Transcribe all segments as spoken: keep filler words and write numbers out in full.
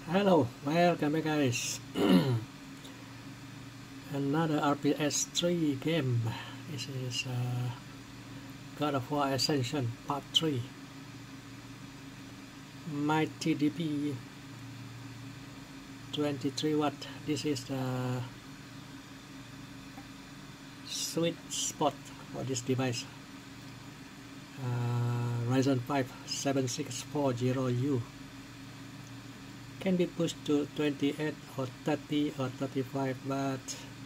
Hello, welcome back guys. Another R P S three game. This is uh, God of War Ascension Part three. My T D P twenty-three watt. This is the sweet spot for this device. Uh, Ryzen five seven six four zero U. Can be pushed to twenty-eight or thirty or thirty-five, but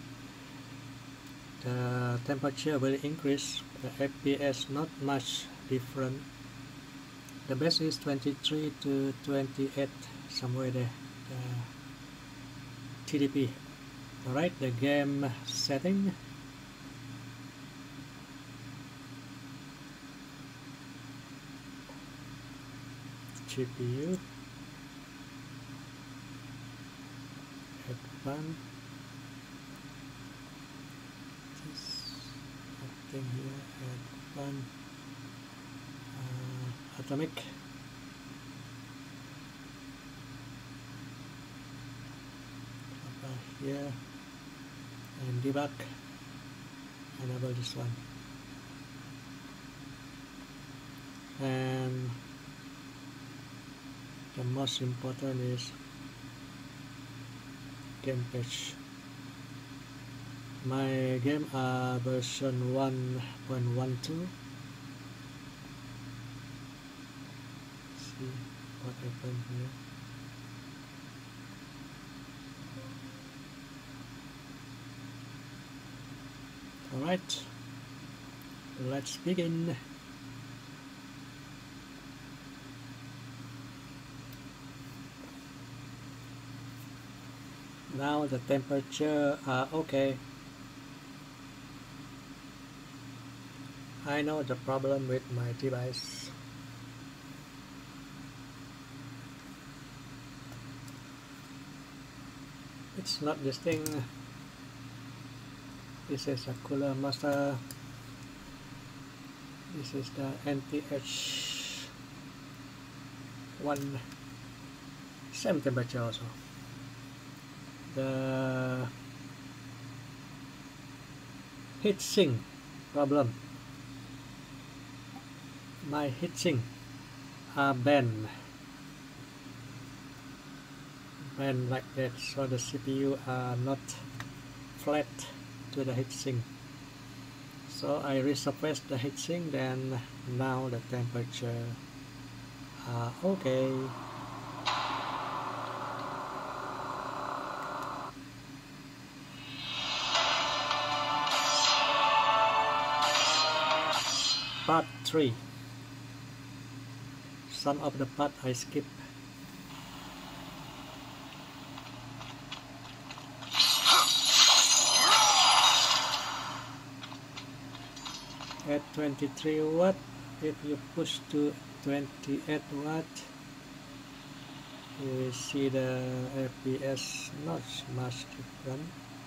the temperature will increase. The F P S not much different. The best is twenty-three to twenty-eight, somewhere there. The T D P. Alright, the game setting. G P U. Advanced. This thing here, advanced. Uh, atomic. Over here, and debug. Enable this one. And the most important is game page. My game are version one point one two. See what happened here. Alright, let's begin. Now the temperature are okay. I know the problem with my device. It's not this thing. This is a Cooler Master. This is the N T H one. Same temperature also. The heatsink problem. My heatsink are bent, bent like that, so the C P U are not flat to the heatsink. So I resurfaced the heatsink, then now the temperature are okay. Part three. Some of the part I skip. At twenty-three watt, if you push to twenty-eight watt, you will see the F P S not much different.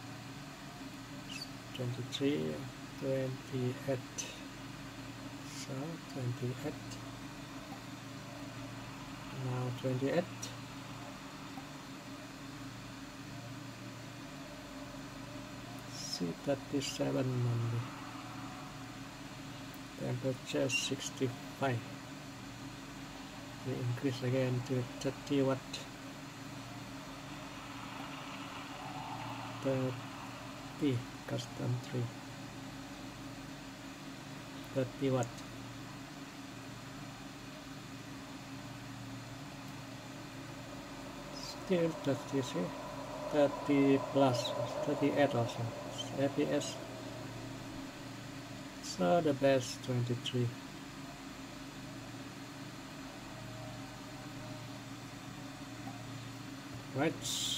twenty-three, twenty-eight. So twenty-eight, now twenty-eight, C thirty-seven only, temperature sixty-five, we increase again to thirty watt, thirty, custom three, thirty watt. Still thirty-three, thirty plus, thirty-eight also, F P S. So the best twenty-three. Right.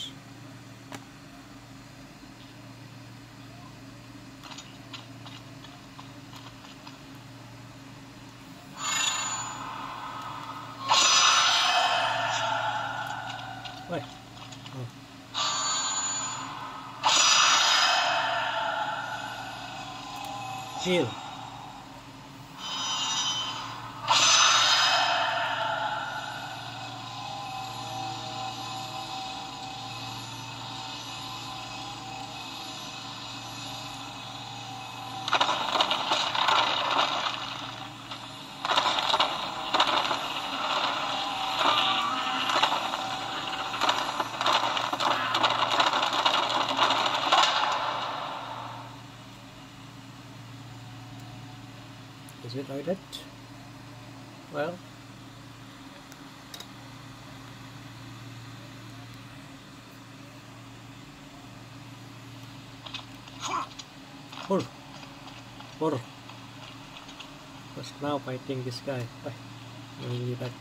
Wait. Oh. Heal. that. Well, Hur, Hur. Was now fighting this guy. Why? Maybe that.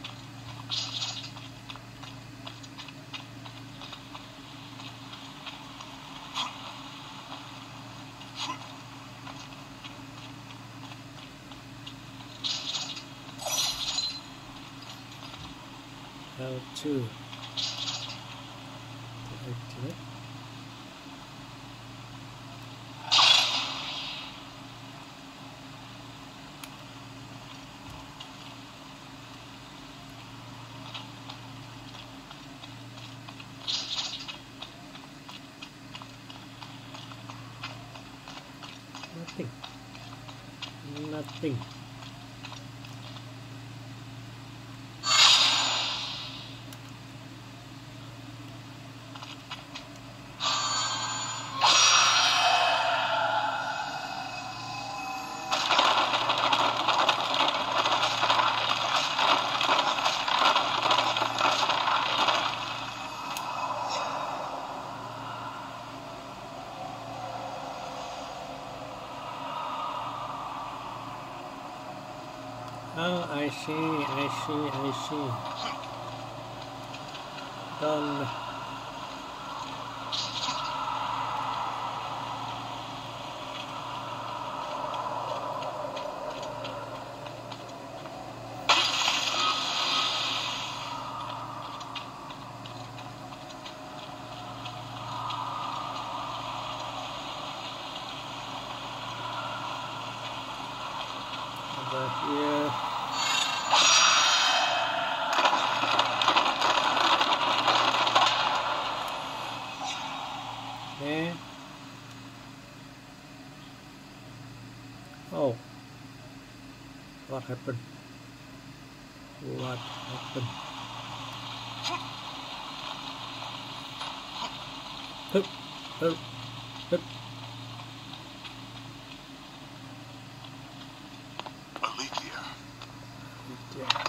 L two to activate. Nothing. Nothing. Oh, I see, I see, I see. Done. Over here. There. Oh, what happened? What happened? Hup, hup, hup. Alethea. Yeah.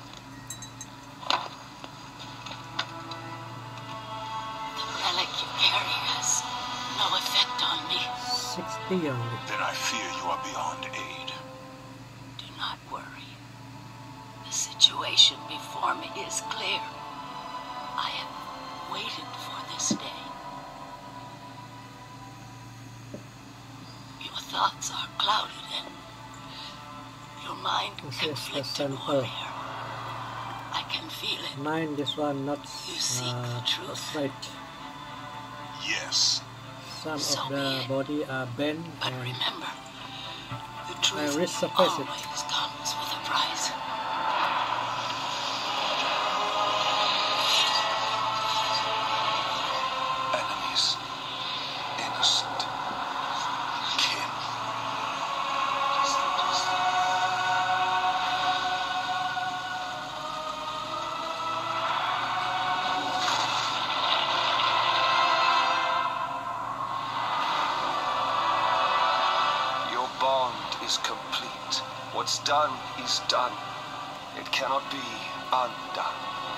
No effect on me. sixty only. Then I fear you are beyond aid. Do not worry. The situation before me is clear. I have waited for this day. Your thoughts are clouded and your mind This is the conflicted, sample. warrior. I can feel it. Nine, this one not You seek uh, the truth. right. Yes. Some So of be the it. body are bent But and remember, the I truth resurface it. always comes with a price. Enemies. Innocent. Kin. Your bond is complete. What's done is done. It cannot be undone.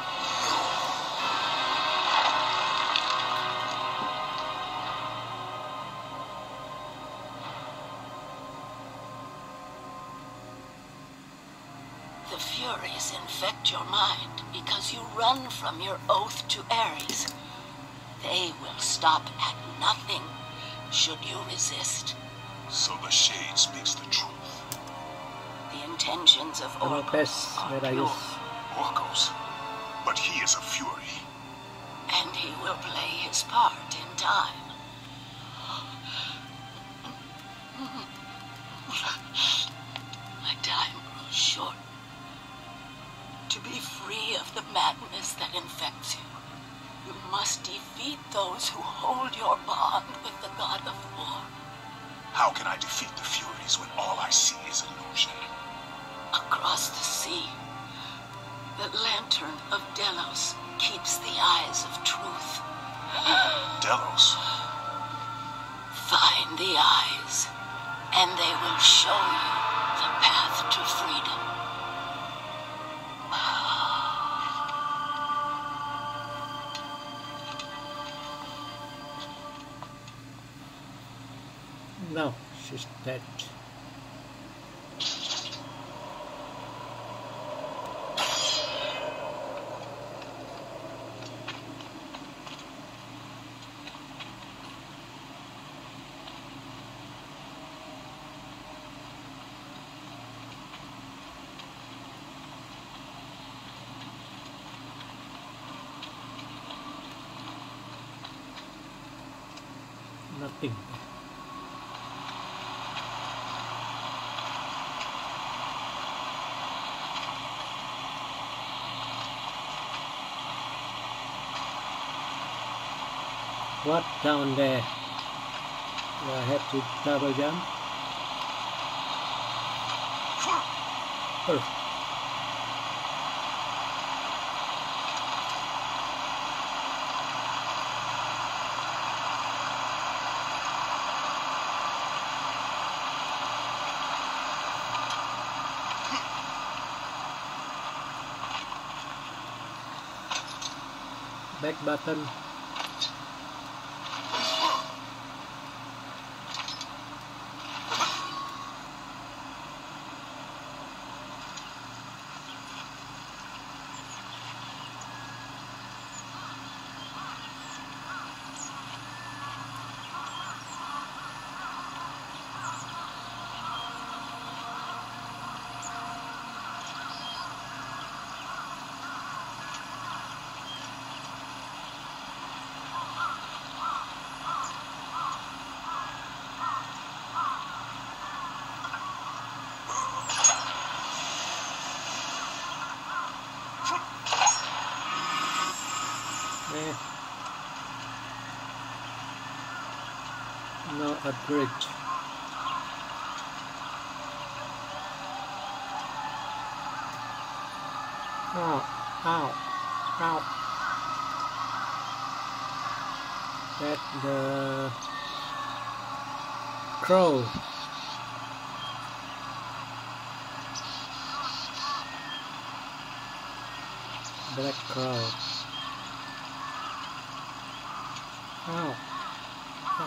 The Furies infect your mind because you run from your oath to Ares. They will stop at nothing should you resist. So the Shade speaks the truth. The intentions of I'm a Orcus best are where I pure, use. Orcos. But he is a Fury. and he will play his part in time. My time grows short. To be free of the madness that infects you, you must defeat those who hold your bond with the god of war. How can I defeat the Furies when all I see is illusion? Across the sea, the lantern of Delos keeps the eyes of truth. Delos. Find the eyes, and they will show you the path to freedom. No, she's dead. Nothing. What down there? Do I have to double jump? Oh. Back button. Eh. No upgrade. Ow, ow, ow. That the crow. Black crow. Ow. Ow.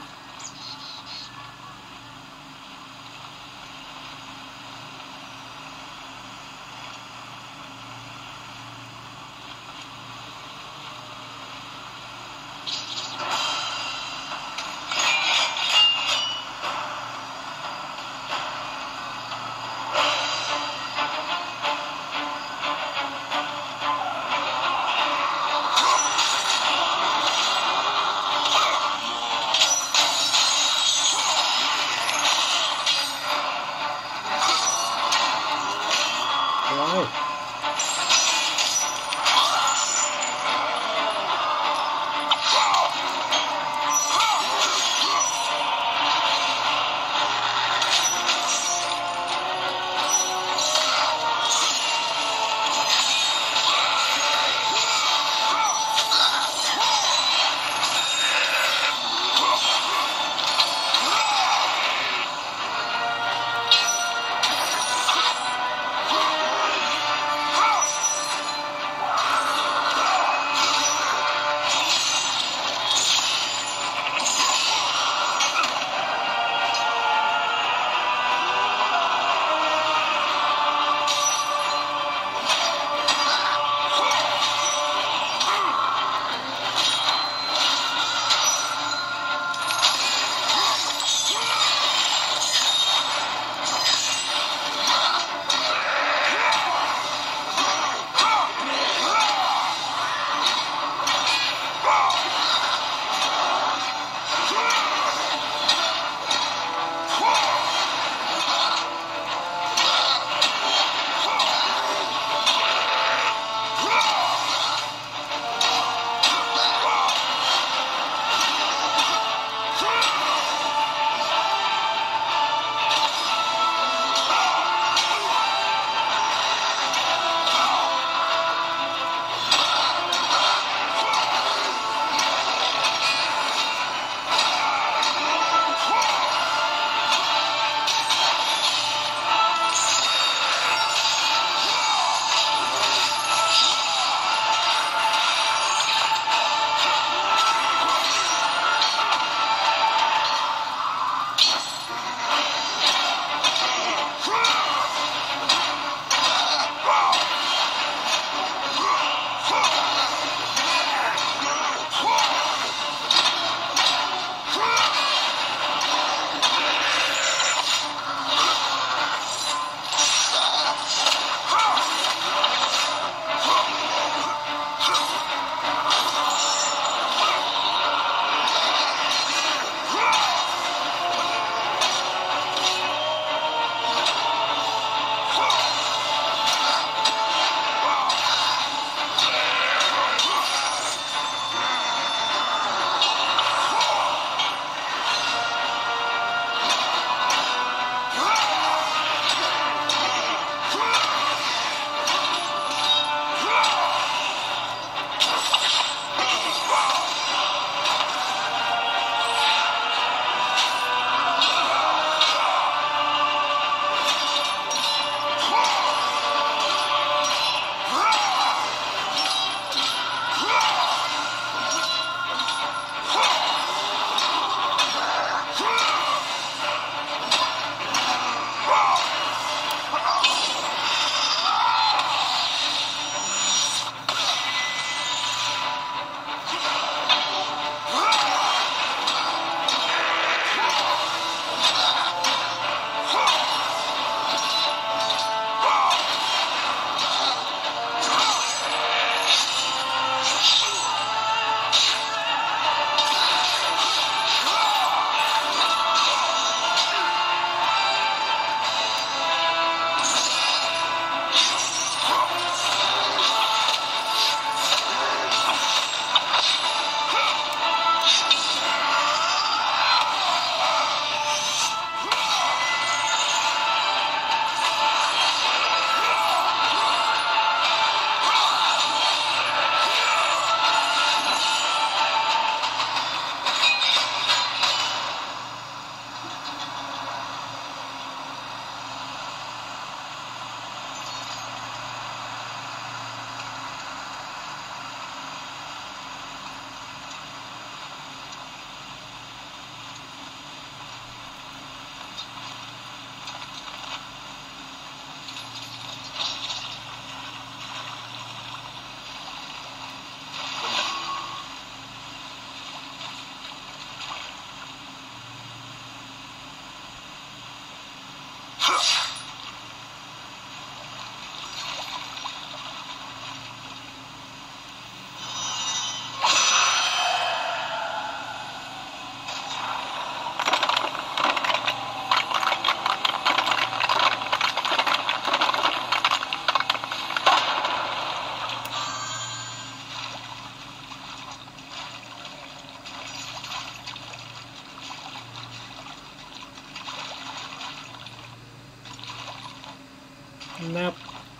Nope.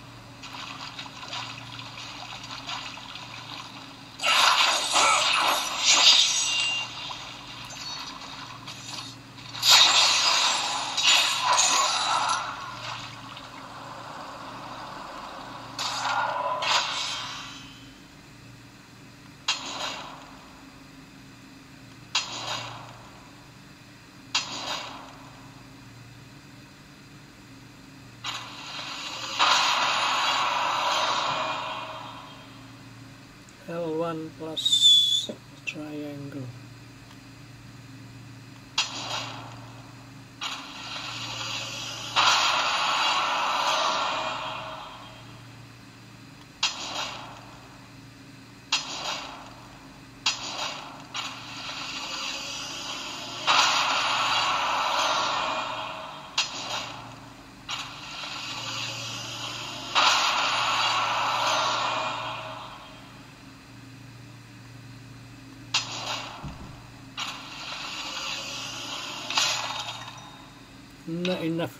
L one plus triangle. Not enough.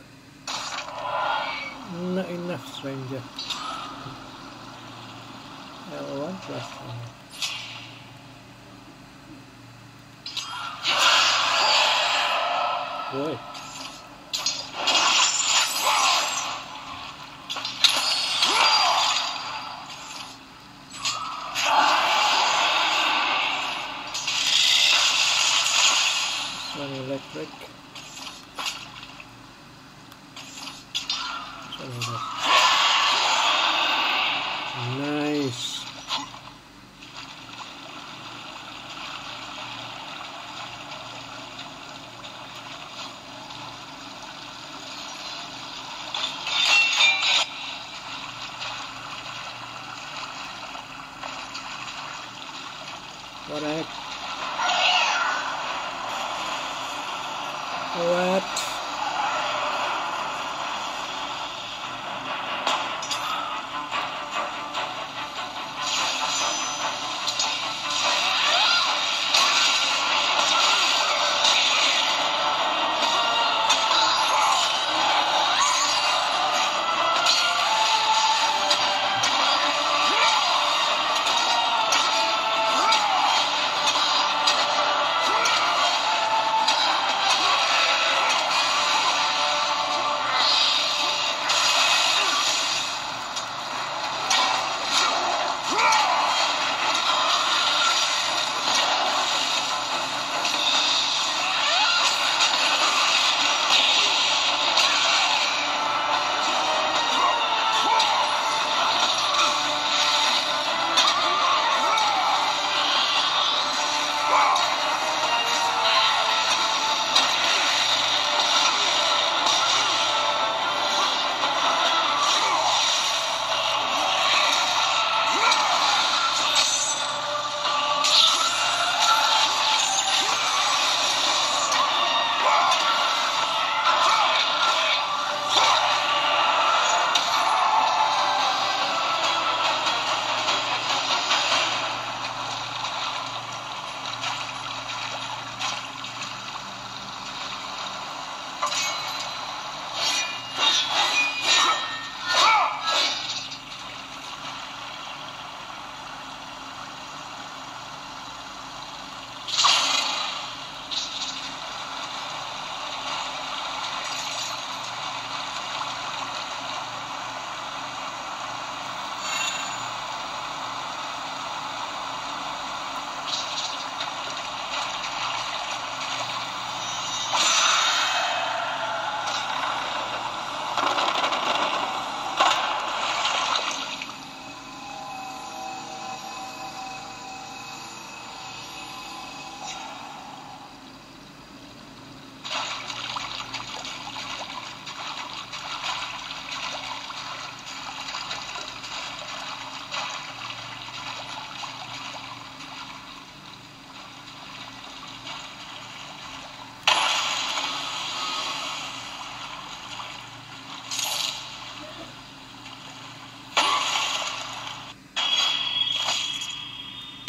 Not enough, stranger. L one plus one. Boy. This one electric. Nice. What the heck? What?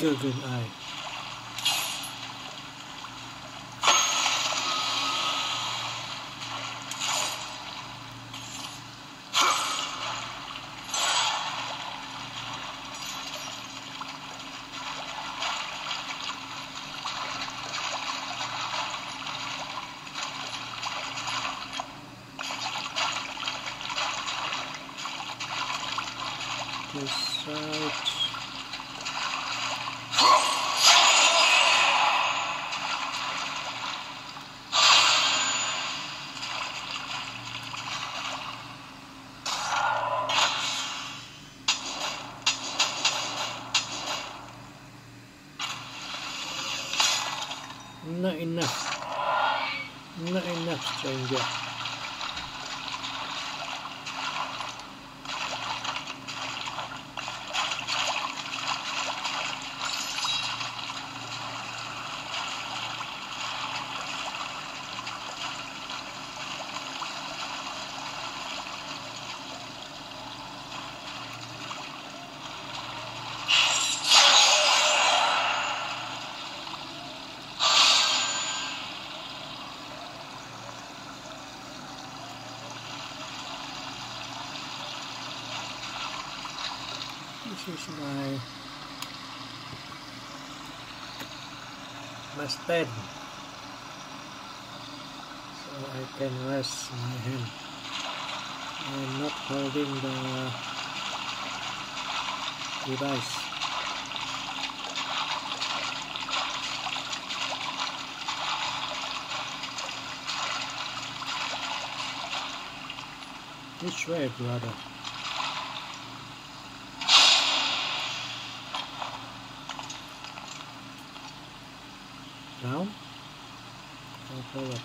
Shogun Eye. This side. Not enough. Not enough, stranger. This is my my stand, so I can rest my hand. I'm not holding the device. Which way, brother? Down or forward?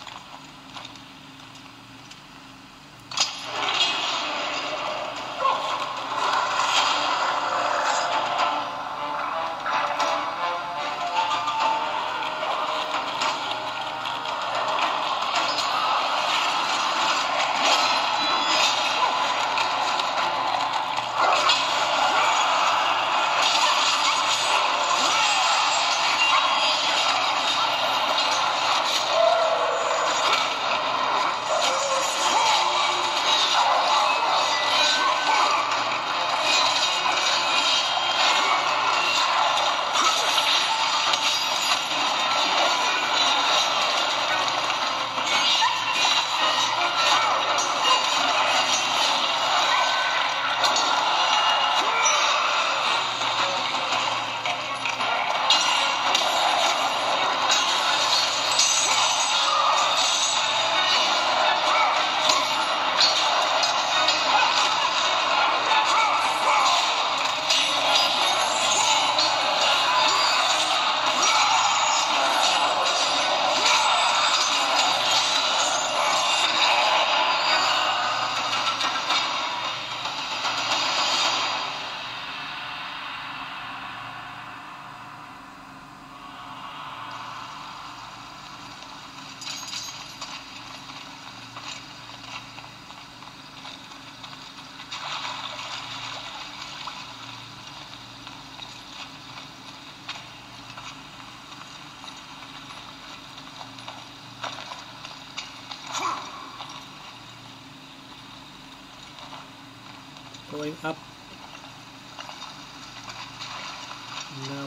Going up now.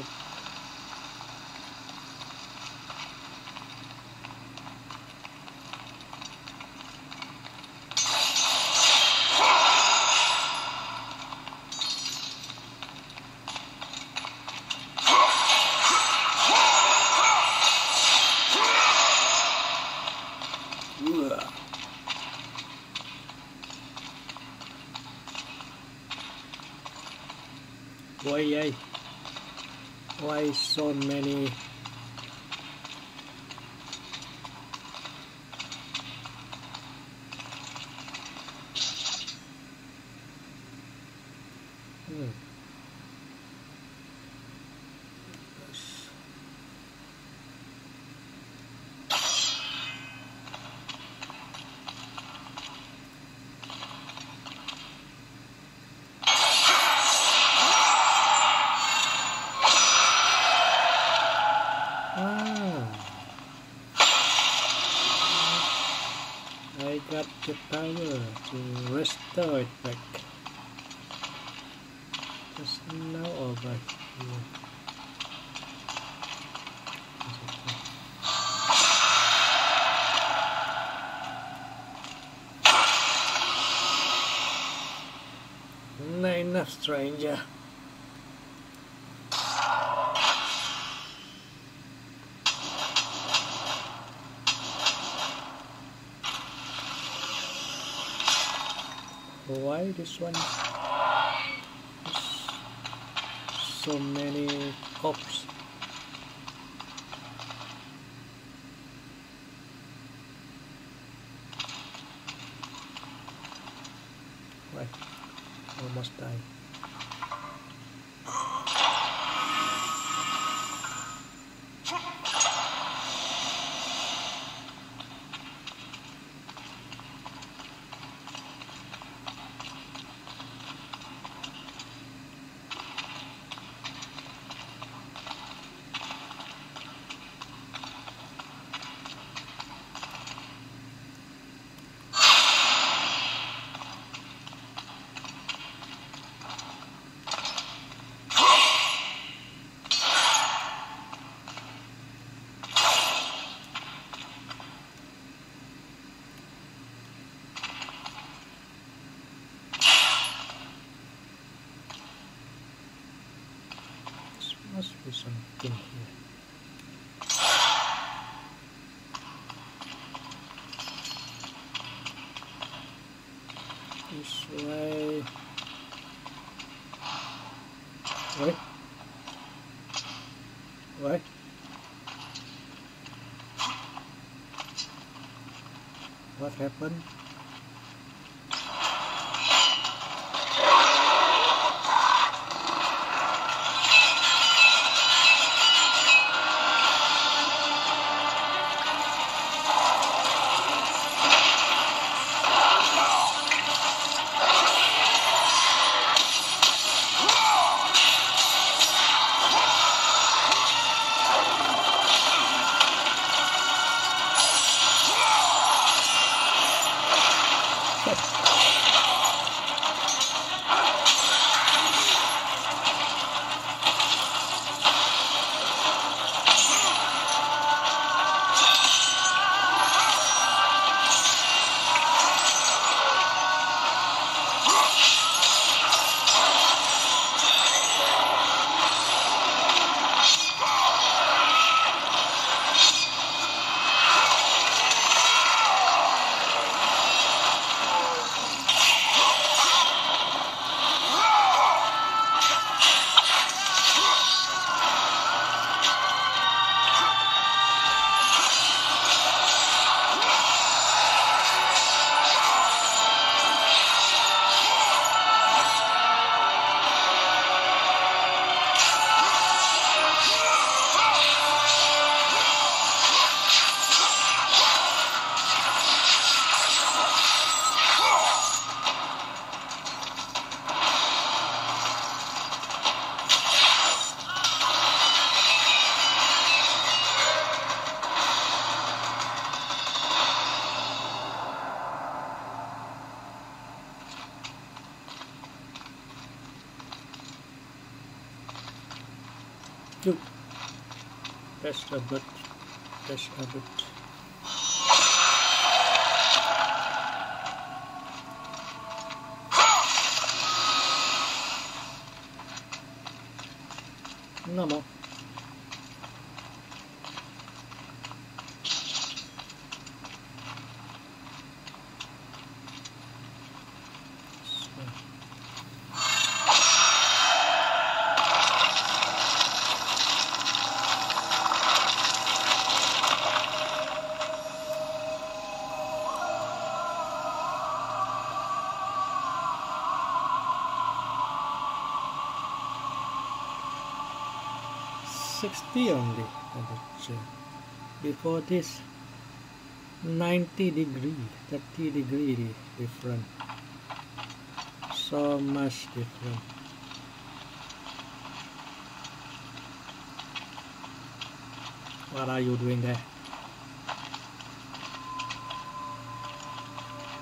Ugh. Why, why so many hmm. got the power to restore it back. Just now over here. Not enough, stranger. Why this one? So many cops. Right, almost died. Must be something here. This way. Wait. Wait. What happened? Look, that's a bit, that's a bit. No more. sixty only at the chair. Before this, ninety degree, thirty degree different. So much different. What are you doing there?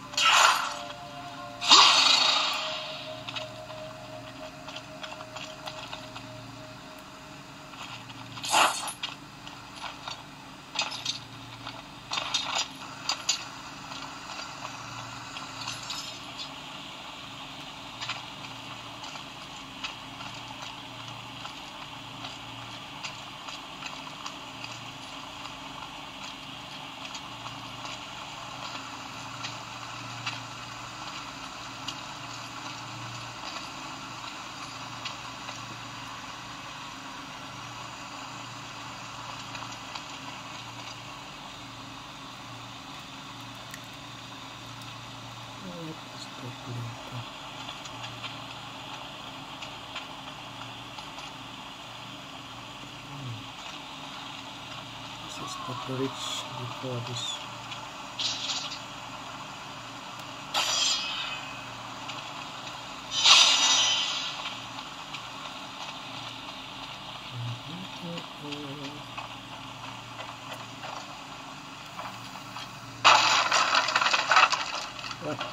What's the bridge before this? What?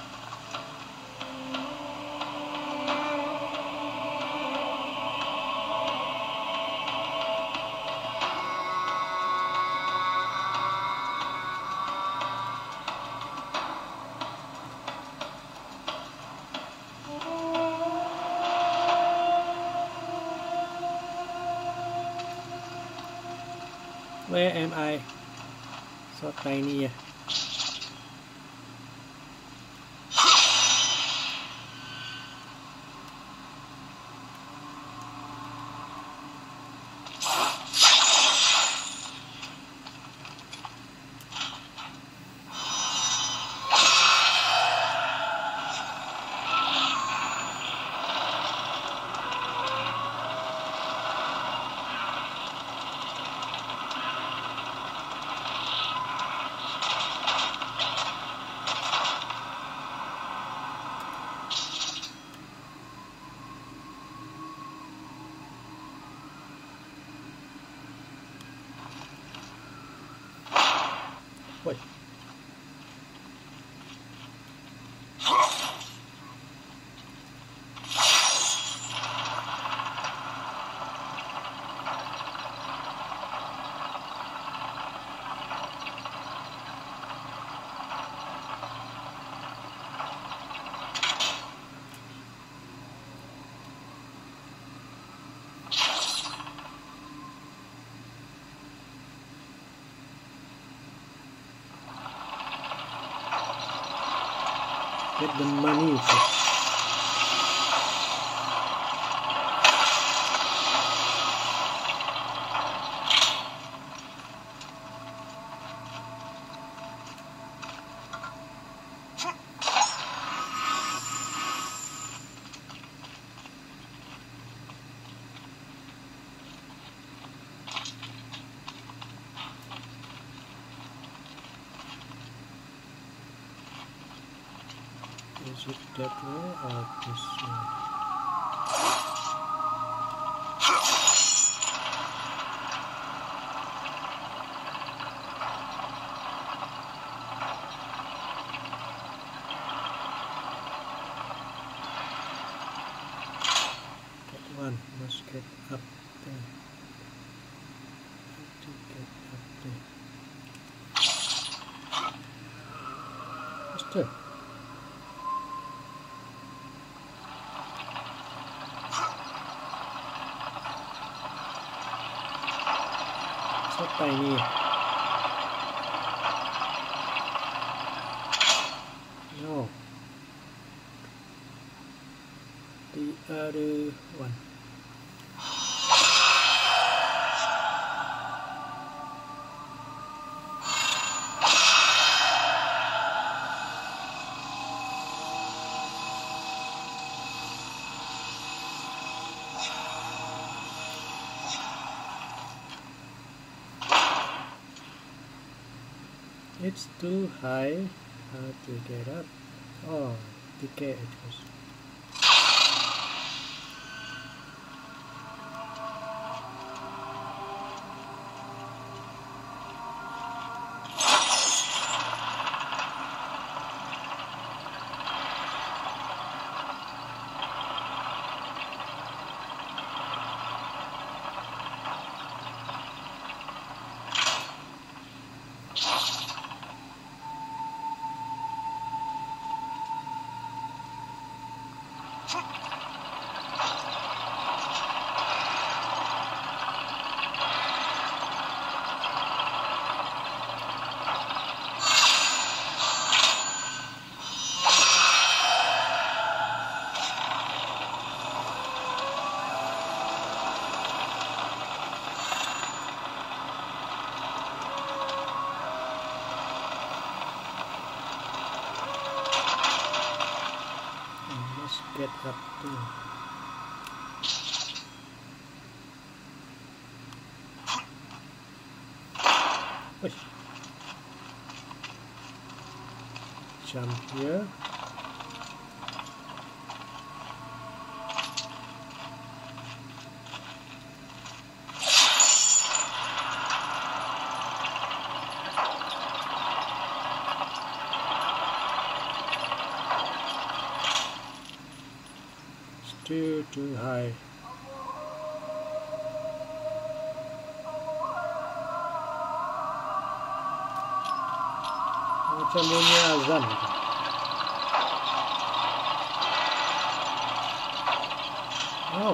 Where am I? So tiny. Yeah. Wait. Get the money first. Is it that way or this way? That one must get up there. Have to get up there. What's that? So tiny. No. The other one. It's too high. How to get up? Oh, decay it was. Get up too. Oi. Jump here. Still too high. Macam bunyi azan. Oh,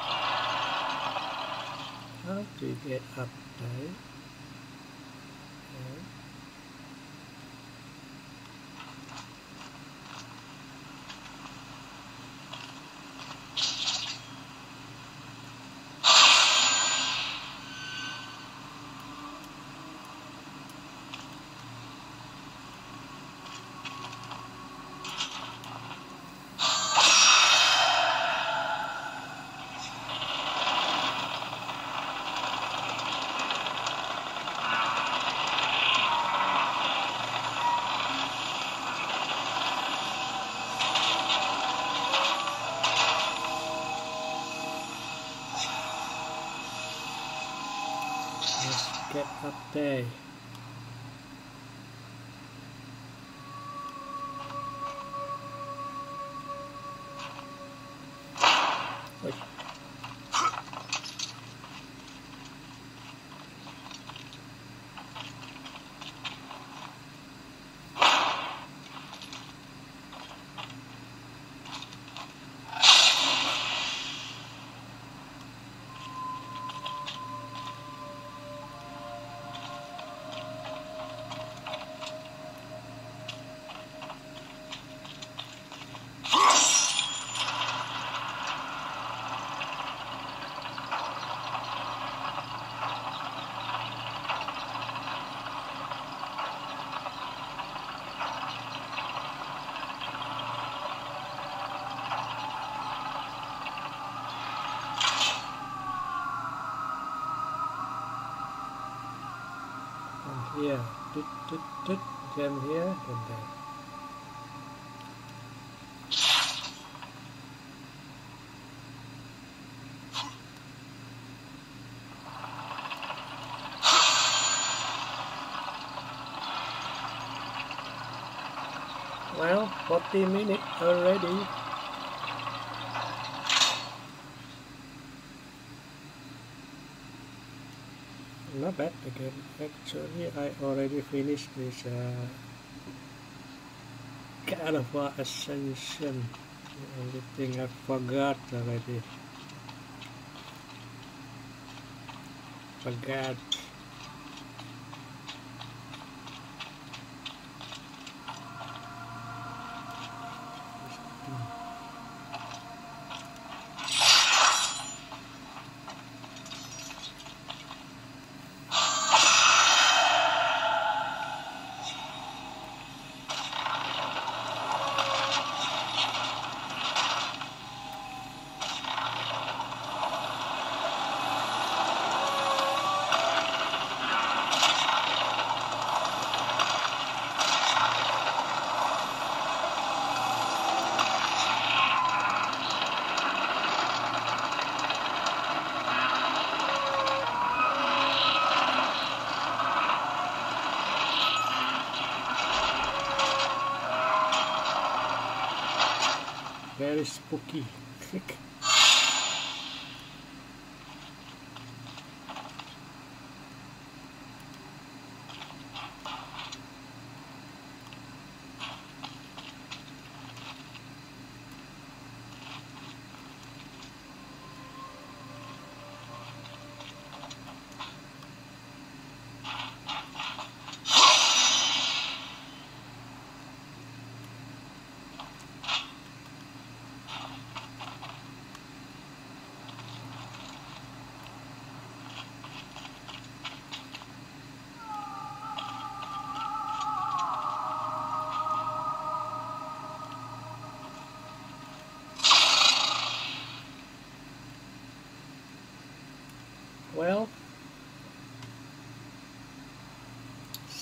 how to get up there? Okay. Let's get up there. Oi. Here, tut, tut, tut, jam here, and there. Well, forty minutes already. Not bad again. Actually, I already finished this uh, Carnival Ascension. The only thing I forgot already. Forgot. Very spooky.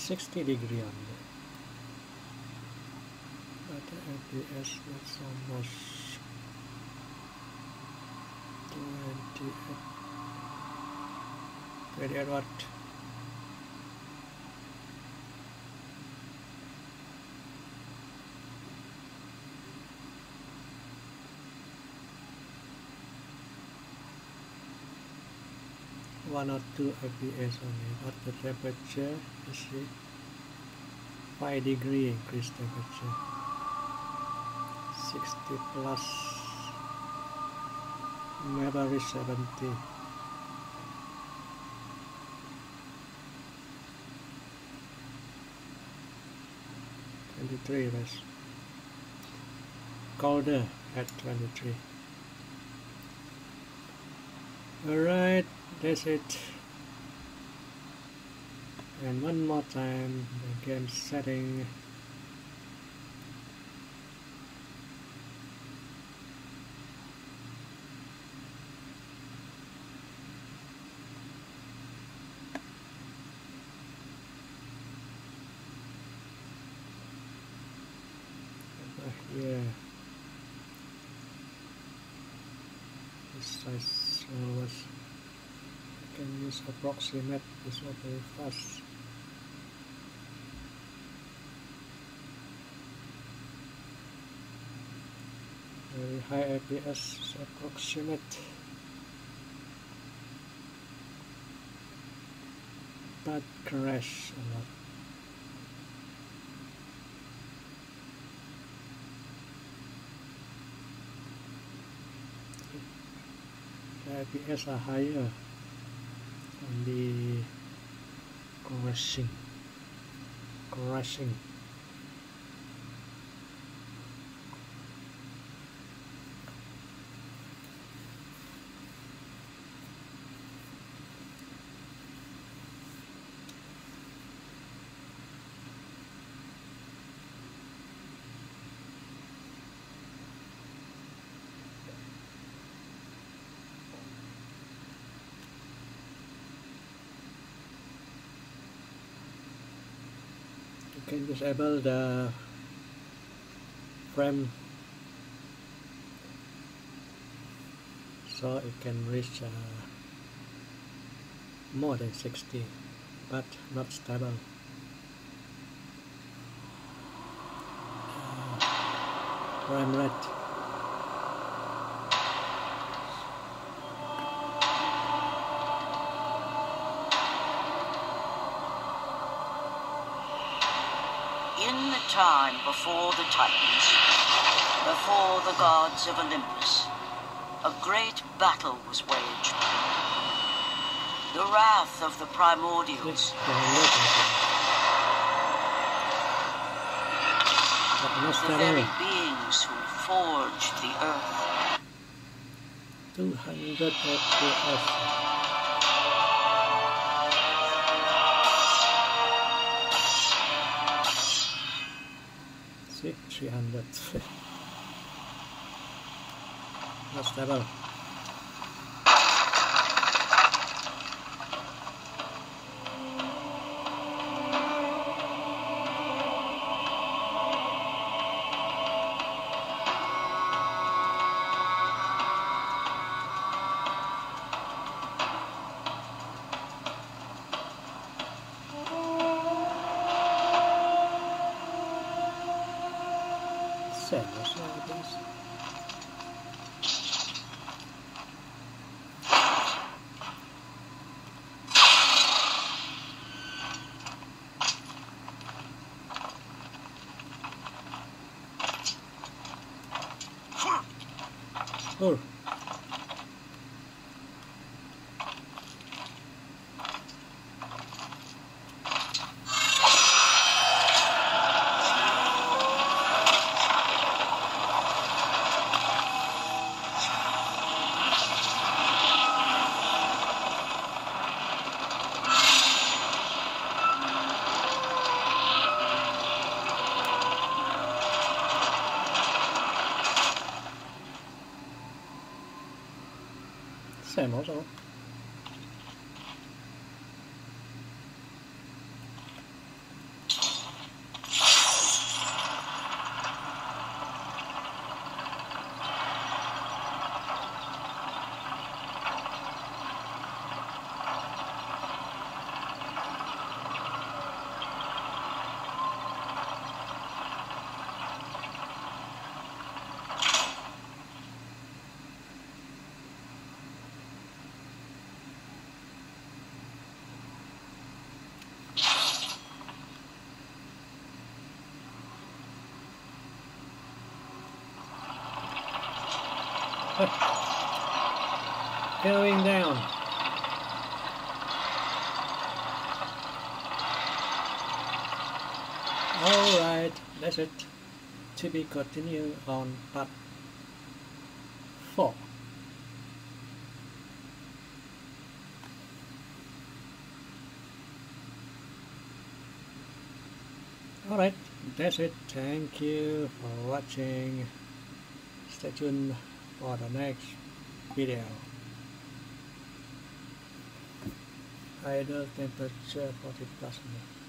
sixty degree only, but the F P S is almost twenty-eight. twenty-eight watt. One or two F P S only, but the temperature, you see, five degree increase temperature, sixty plus, never reach seventy. twenty-three was colder at twenty-three. Alright, that's it. And one more time, the game setting. Over here. This size was. I can use approximate, this one very fast. Very high F P S approximate. But crash a lot. The F P S are higher on the crashing. Crashing. You can disable the frame so it can reach uh, more than sixty, but not stable. Uh, frame rate. In the time before the Titans, before the gods of Olympus, a great battle was waged. The wrath of the primordials. The very beings who forged the earth. two hundred F P S. three hundred. Not stable. Sadness nowadays. Oh. Same also. Going down. Alright, that's it. To be continued on part four. Alright, that's it. Thank you for watching. Stay tuned for the next video. Idle temperature forty percent.